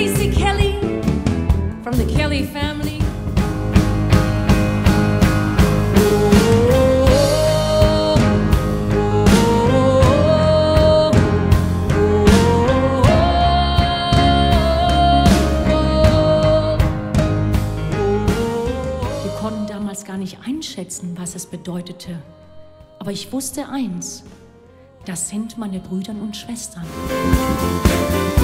Gracie Kelly from the Kelly family. Wir konnten damals gar nicht einschätzen, was es bedeutete. Aber ich wusste eins: das sind meine Brüder und Schwestern.